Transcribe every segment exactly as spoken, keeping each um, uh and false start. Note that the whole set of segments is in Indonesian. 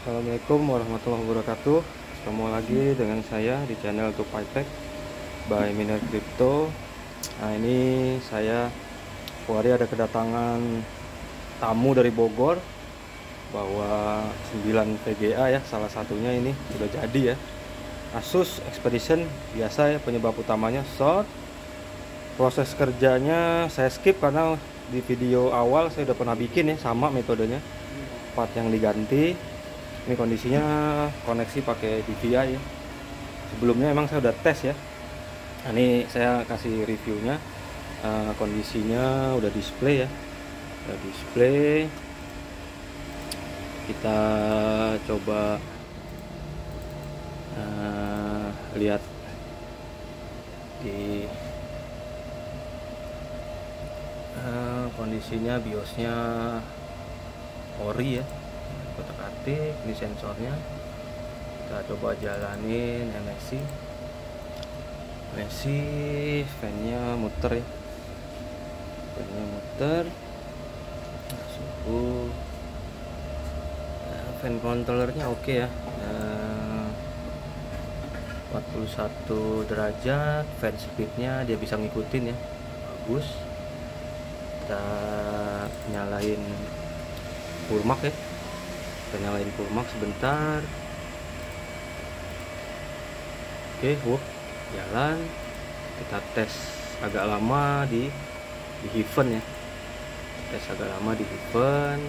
Assalamualaikum warahmatullahi wabarakatuh. Ketemu lagi dengan saya di channel Tupaitek by Miner Crypto. Nah, ini saya hari ada kedatangan tamu dari Bogor bawa sembilan V G A ya, salah satunya ini sudah jadi ya. Asus Expedition biasa ya, penyebab utamanya short. Proses kerjanya saya skip karena di video awal saya udah pernah bikin ya, sama metodenya. Part yang diganti. Ini kondisinya koneksi pakai D V I ya. Sebelumnya emang saya udah tes ya. Nah, ini saya kasih reviewnya. Uh, kondisinya udah display ya. Udah display. Kita coba uh, lihat di uh, kondisinya BIOSnya ori ya, kotak-atik. Ini sensornya, kita coba jalanin M S I M S I fan-nya muter ya, fan-nya muter. Nah, suhu nah, fan controllernya oke okay ya, nah, empat puluh satu derajat. Fan speednya dia bisa ngikutin ya, bagus. Kita nyalain Purmak ya, kita nyalain Purmak sebentar. Oke, wuh, jalan. Kita tes agak lama di di Heaven ya, tes agak lama di Heaven.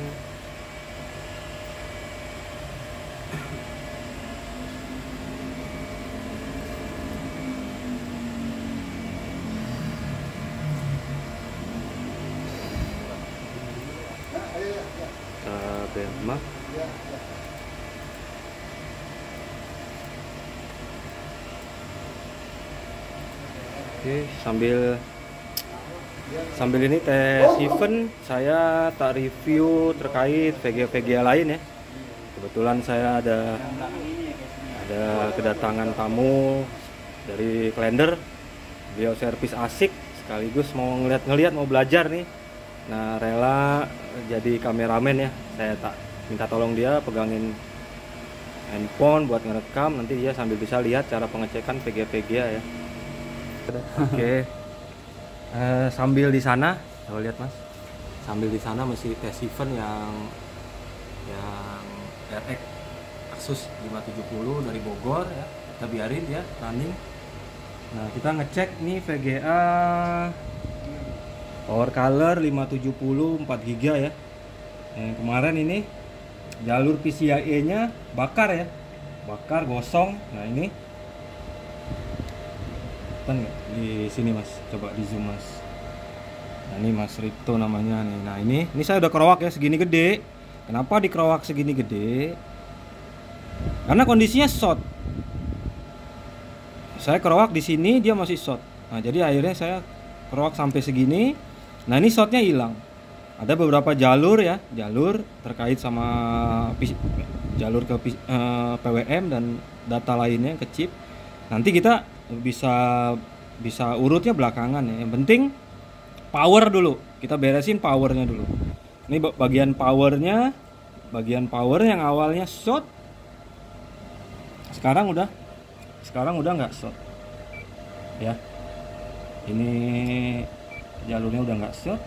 Benchmark. Oke, sambil sambil ini tes event, saya tak review terkait V G A V G A lain ya. Kebetulan saya ada ada kedatangan tamu dari Klender, beliau servis asik sekaligus mau ngeliat-ngeliat, mau belajar nih. Nah, rela jadi kameramen ya. Saya tak minta tolong dia pegangin handphone buat ngerekam, nanti dia sambil bisa lihat cara pengecekan V G A V G A ya. Oke. Okay. Uh, sambil di sana, coba lihat Mas. Sambil di sana masih tes event yang yang R X Asus lima tujuh nol dari Bogor ya. Kita biarin dia running. Nah, kita ngecek nih V G A Power Color lima tujuh nol empat giga ya. Yang kemarin ini jalur P C I E nya bakar ya, bakar gosong. Nah, ini kan di sini Mas, coba di zoom Mas. Nah, ini Mas Rito namanya nih. Nah, ini ini saya udah kerowak ya, segini gede. Kenapa dikerowak segini gede? Karena kondisinya short. Saya kerowak di sini, dia masih short. Nah, jadi akhirnya saya kerowak sampai segini. Nah, ini shotnya hilang. Ada beberapa jalur ya, jalur terkait sama jalur ke uh, P W M dan data lainnya ke chip. Nanti kita bisa bisa urutnya belakangan ya. Yang penting power dulu, kita beresin powernya dulu. Ini bagian powernya, bagian power yang awalnya short, sekarang udah sekarang udah nggak short ya. Ini jalurnya udah nggak short.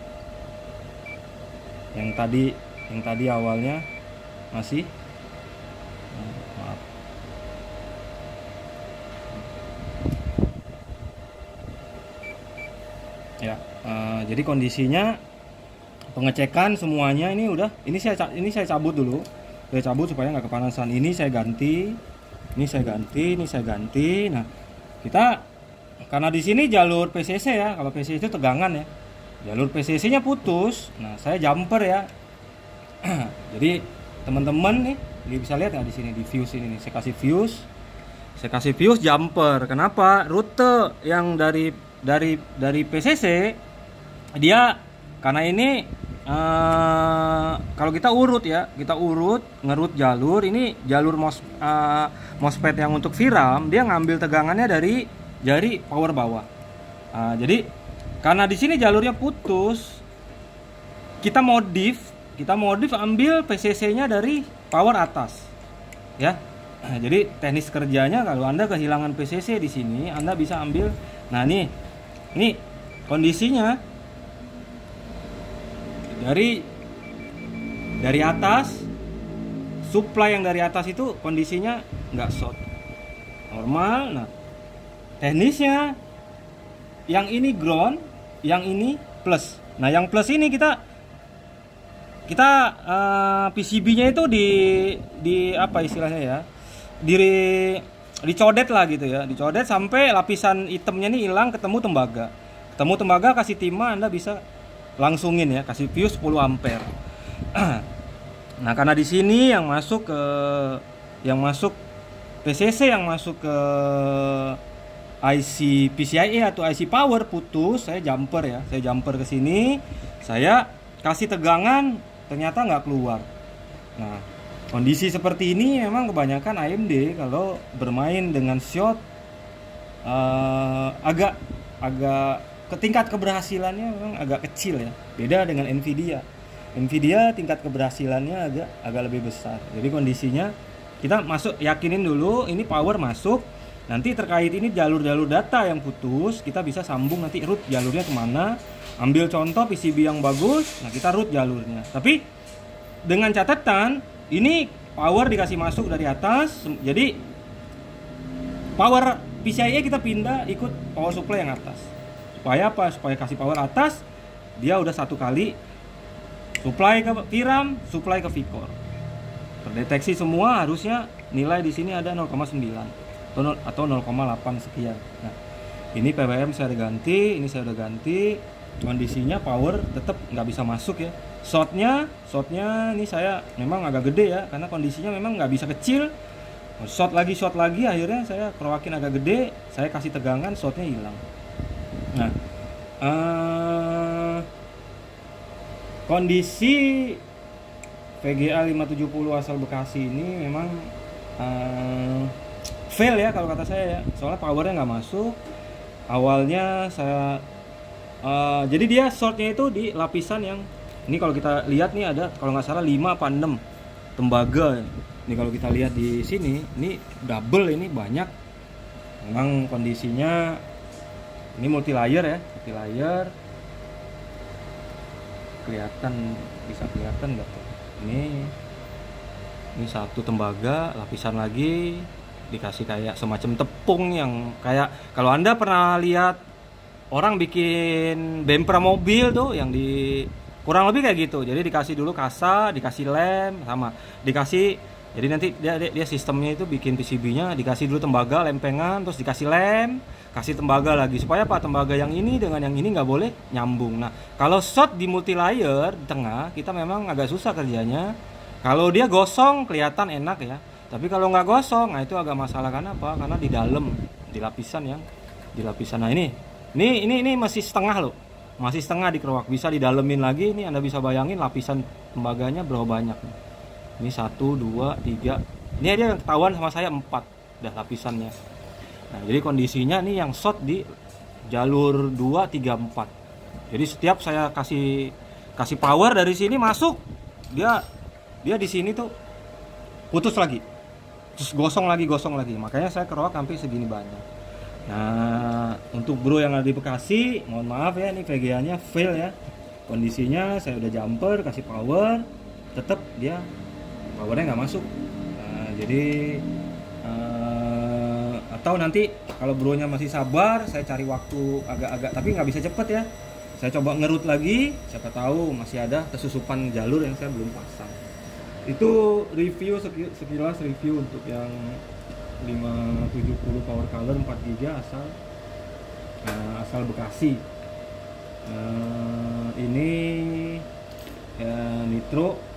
Yang tadi yang tadi awalnya masih, maaf. Ya, uh, jadi kondisinya pengecekan semuanya ini udah, ini saya ini saya cabut dulu. Saya cabut supaya nggak kepanasan. Ini saya ganti, ini saya ganti, ini saya ganti. Nah, kita karena di sini jalur P C C ya, kalau P C C itu tegangan ya. Jalur P C C-nya putus. Nah, saya jumper ya. Jadi teman-teman nih, dia bisa lihat nggak di sini di fuse ini nih. Saya kasih fuse, saya kasih fuse jumper. Kenapa? Rute yang dari dari dari P C C dia karena ini uh, kalau kita urut ya, kita urut ngerut jalur ini jalur mos uh, MOSFET yang untuk V RAM, dia ngambil tegangannya dari dari power bawah. Uh, jadi karena di sini jalurnya putus, kita modif, kita modif ambil P C C-nya dari power atas. ya. Nah, jadi teknis kerjanya kalau Anda kehilangan P C C di sini, Anda bisa ambil. Nah, nih. Ini kondisinya dari dari atas, supply yang dari atas itu kondisinya nggak short, normal. Nah, teknisnya yang ini ground, yang ini plus. Nah, yang plus ini kita kita uh, P C B-nya itu di di apa istilahnya ya? Di dicodet lah gitu ya, dicodet sampai lapisan hitamnya ini hilang, ketemu tembaga. Ketemu tembaga, kasih timah, Anda bisa langsungin ya, kasih fuse sepuluh ampere. Nah, karena di sini yang masuk ke yang masuk P C C yang masuk ke I C P C I E atau I C power putus, saya jumper ya, saya jumper ke sini, saya kasih tegangan, ternyata nggak keluar. Nah, kondisi seperti ini memang kebanyakan A M D kalau bermain dengan short uh, agak agak ke tingkat keberhasilannya memang agak kecil ya. Beda dengan Nvidia. Nvidia tingkat keberhasilannya agak agak lebih besar. Jadi kondisinya kita masuk, yakinin dulu ini power masuk. Nanti terkait ini jalur-jalur data yang putus, kita bisa sambung nanti root jalurnya kemana. Ambil contoh P C B yang bagus, nah kita root jalurnya. Tapi dengan catatan ini power dikasih masuk dari atas, jadi power P C I E kita pindah ikut power supply yang atas. Supaya apa? Supaya kasih power atas, dia udah satu kali supply ke V RAM, supply ke V-core. Terdeteksi semua, harusnya nilai di sini ada nol koma sembilan atau nol koma delapan sekian. Nah, ini P W M saya udah ganti, ini saya udah ganti. Kondisinya power tetap nggak bisa masuk ya. Shotnya, shotnya ini saya memang agak gede ya, karena kondisinya memang nggak bisa kecil. Shot lagi, shot lagi, akhirnya saya kerowakin agak gede, saya kasih tegangan, shotnya hilang. Nah, uh, kondisi V G A lima tujuh nol asal Bekasi ini memang uh, fail ya kalau kata saya ya, soalnya powernya nggak masuk. Awalnya saya uh, jadi dia shortnya itu di lapisan yang ini, kalau kita lihat nih ada kalau nggak salah lima apa enam tembaga. Ini kalau kita lihat di sini, ini double, ini banyak. Memang kondisinya ini multi layer ya, multi layer. Kelihatan, bisa kelihatan nggak tuh? Ini ini satu tembaga, lapisan lagi dikasih kayak semacam tepung yang kayak kalau Anda pernah lihat orang bikin bumper mobil tuh yang di kurang lebih kayak gitu. Jadi dikasih dulu kasa, dikasih lem, sama dikasih, jadi nanti dia, dia, dia sistemnya itu bikin P C B-nya dikasih dulu tembaga, lempengan, terus dikasih lem, kasih tembaga lagi, supaya apa, tembaga yang ini dengan yang ini nggak boleh nyambung. Nah, kalau shot di multi layer di tengah, kita memang agak susah kerjanya. Kalau dia gosong kelihatan enak ya, tapi kalau nggak gosong, nah itu agak masalah. Karena apa? Karena di dalam, di lapisan yang di lapisan. Nah ini ini ini ini masih setengah loh, masih setengah dikerowak, bisa didalemin lagi. Ini Anda bisa bayangin lapisan tembaganya berapa banyak. Ini satu, dua, tiga. Ini dia yang ketahuan sama saya empat dah lapisannya. Nah, jadi kondisinya nih yang short di jalur dua, tiga, empat. Jadi setiap saya kasih kasih power dari sini masuk, dia dia di sini tuh putus lagi, terus gosong lagi, gosong lagi. Makanya saya kerowak sampai segini banyak. Nah, untuk bro yang ada di Bekasi, mohon maaf ya, ini V G A-nya fail ya. Kondisinya saya udah jumper, kasih power, tetap dia powernya nggak masuk. Nah, jadi uh, atau nanti kalau bronya masih sabar, saya cari waktu agak-agak, tapi nggak bisa cepet ya. Saya coba ngerut lagi, siapa tahu masih ada kesusupan jalur yang saya belum pasang. Itu review sekilas review untuk yang lima tujuh nol power color empat giga asal uh, asal Bekasi. Uh, ini ya, nitro